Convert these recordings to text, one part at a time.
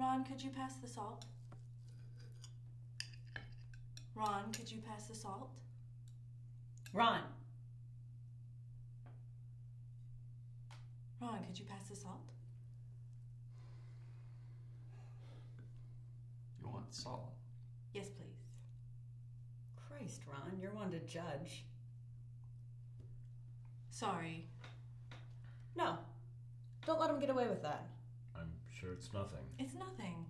Ron, could you pass the salt? Ron, could you pass the salt? Ron. Ron, could you pass the salt? You want salt? Yes, please. Christ, Ron, you're one to judge. Sorry. No, don't let him get away with that. I'm sure it's nothing. It's nothing.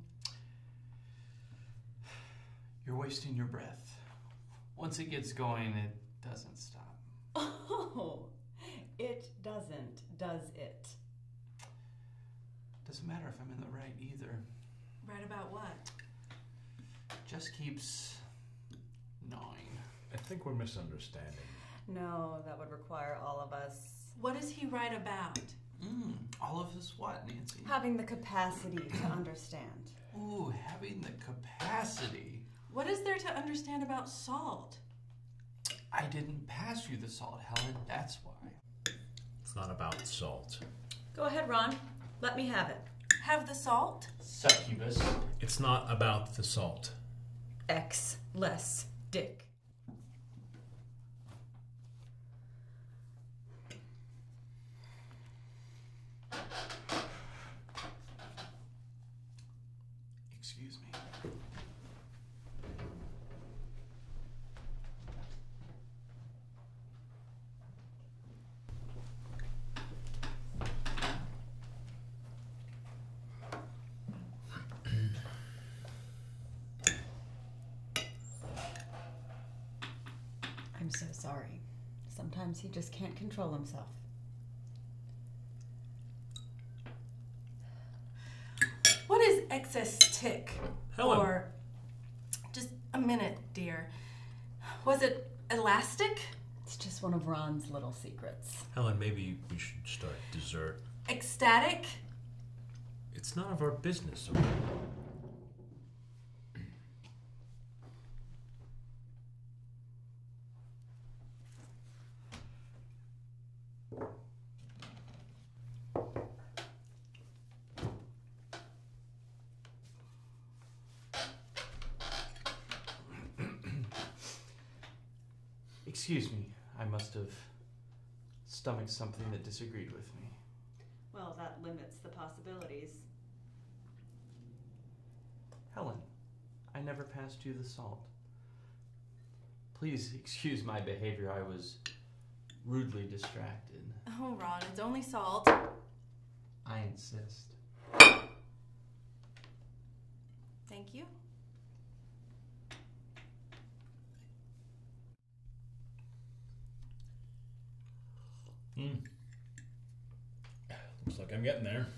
You're wasting your breath. Once it gets going, it doesn't stop. Oh, it doesn't, does it? Doesn't matter if I'm in the right either. Right about what? Just keeps gnawing. I think we're misunderstanding. No, that would require all of us What is he right about? All of us what, Nancy? having the capacity to understand. Ooh, having the capacity. What is there to understand about salt? I didn't pass you the salt, Helen, that's why. It's not about salt. Go ahead, Ron. Let me have it. Have the salt? Succubus. It's not about the salt. X less dick. Excuse me. I'm so sorry. Sometimes he just can't control himself. What is excess tick? Helen. Or just a minute, dear. Was it elastic? It's just one of Ron's little secrets. Helen, maybe we should start dessert. Ecstatic? It's none of our business, okay? Excuse me, I must have stomached something that disagreed with me. Well, that limits the possibilities. Helen, I never passed you the salt. Please excuse my behavior, I was rudely distracted. Oh, Ron, it's only salt. I insist. Thank you. Looks like I'm getting there.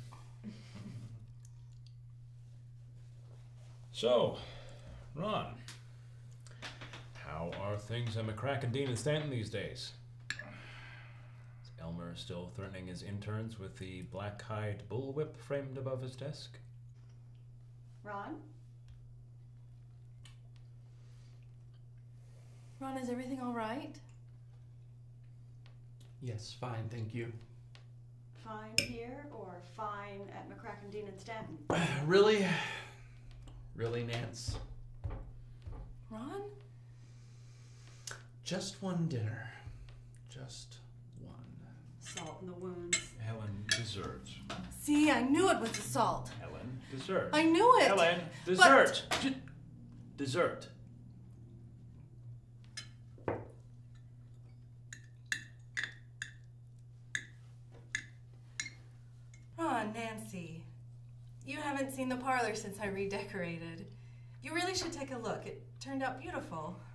So, Ron, how are things at McCracken, Dean, and Stanton these days? Is Elmer still threatening his interns with the black-hide bullwhip framed above his desk? Ron? Ron, is everything all right? Yes, fine, thank you. Fine here or fine at McCracken, Dean, and Stanton? Really? Really, Nance? Ron? Just one dinner. Just one. Salt in the wounds. Helen, dessert. See, I knew it was the salt. Helen, dessert. I knew it. Helen, dessert. Dessert. Ron, Nancy, you haven't seen the parlor since I redecorated. You really should take a look. It turned out beautiful.